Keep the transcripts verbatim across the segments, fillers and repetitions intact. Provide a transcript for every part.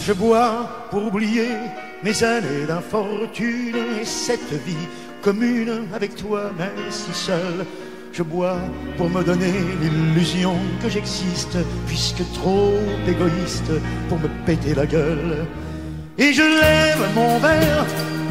Je bois pour oublier mes années d'infortune et cette vie commune avec toi, mais si seul. Je bois pour me donner l'illusion que j'existe, puisque trop égoïste pour me péter la gueule. Et je lève mon verre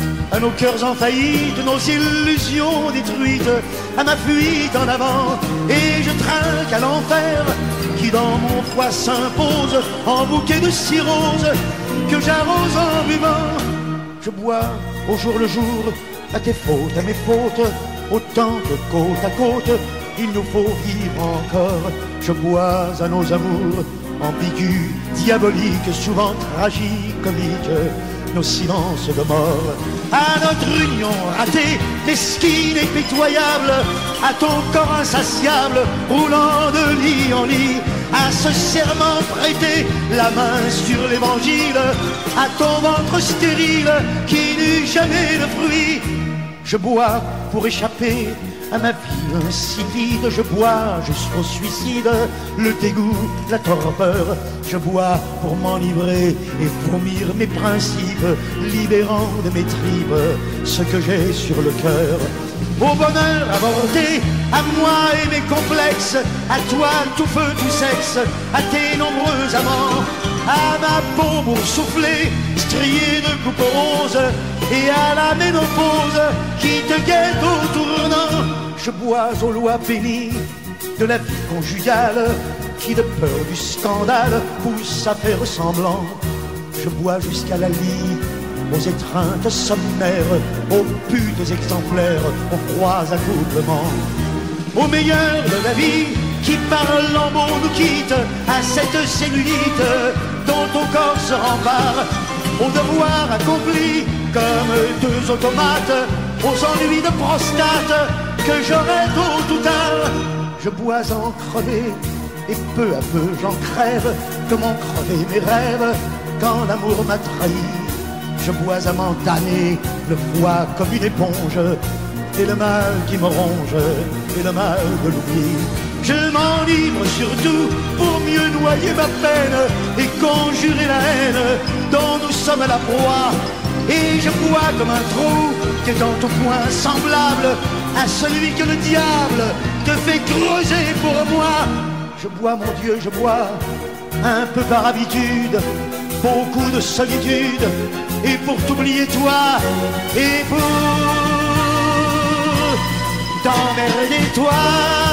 à nos cœurs en faillite, nos illusions détruites, à ma fuite en avant. Et je trinque à l'enfer qui dans mon foie s'impose en bouquet de cirrhose que j'arrose en buvant. Je bois au jour le jour à tes fautes, à mes fautes, autant que côte à côte il nous faut vivre encore. Je bois à nos amours ambigus, diaboliques, souvent tragiques, comiques, nos silences de mort, à notre union ratée, mesquine et pitoyable, à ton corps insatiable, roulant de lit en lit, à ce serment prêté, la main sur l'évangile, à ton ventre stérile qui n'eut jamais de fruit. Je bois pour échapper à ma vie insipide, je bois jusqu'au suicide, le dégoût, la torpeur. Je bois pour m'enivrer et vomir mes principes, libérant de mes tripes ce que j'ai sur le cœur. Au bonheur avorté, à moi et mes complexes, à toi tout feu, tout sexe, à tes nombreux amants, à ma peau boursouflée, striée de coupes roses, et à la ménopause qui te guette au tournant. Je bois aux lois bénies de la vie conjugale qui de peur du scandale pousse à faire semblant. Je bois jusqu'à la lie, aux étreintes sommaires, aux putes exemplaires, aux froids accouplements, au meilleur de la vie qui par lambeaux nous quitte, à cette cellulite dont ton corps se rempart, au devoir accompli comme deux automates, aux ennuis de prostate que j'aurai tôt ou tard. Je bois en crever et peu à peu j'en crève, comme ont crevé mes rêves quand l'amour m'a trahi. Je bois à m'en damner le foie comme une éponge, et le mal qui me ronge, et le mal de l'oubli. Je m'enivre surtout pour mieux noyer ma peine et conjurer la haine dont nous sommes la proie. Et je bois comme un trou qui est en tout point semblable à celui que le diable te fait creuser pour moi. Je bois, mon Dieu, je bois, un peu par habitude, beaucoup de solitude, et pour t'oublier toi, et pour t'emmerder toi.